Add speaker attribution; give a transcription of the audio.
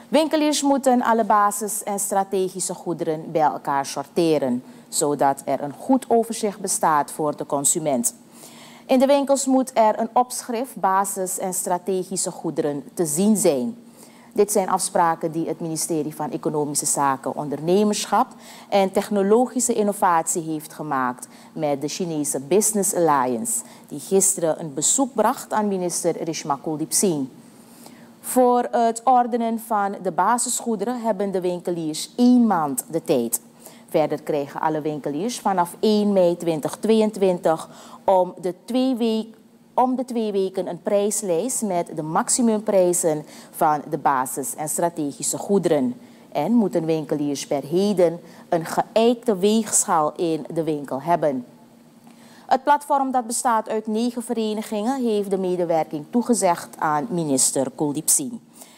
Speaker 1: Winkeliers moeten alle basis- en strategische goederen bij elkaar sorteren, zodat er een goed overzicht bestaat voor de consument. In de winkels moet er een opschrift basis- en strategische goederen te zien zijn. Dit zijn afspraken die het ministerie van Economische Zaken, Ondernemerschap en Technologische Innovatie heeft gemaakt met de Chinese Business Alliance, die gisteren een bezoek bracht aan minister Rishma Kuldeep Singh. Voor het ordenen van de basisgoederen hebben de winkeliers 1 maand de tijd. Verder krijgen alle winkeliers vanaf 1 mei 2022 om de 2 weken een prijslijst met de maximumprijzen van de basis- en strategische goederen. En moeten winkeliers per heden een geëikte weegschaal in de winkel hebben. Het platform, dat bestaat uit 9 verenigingen, heeft de medewerking toegezegd aan minister Kuldeep Singh.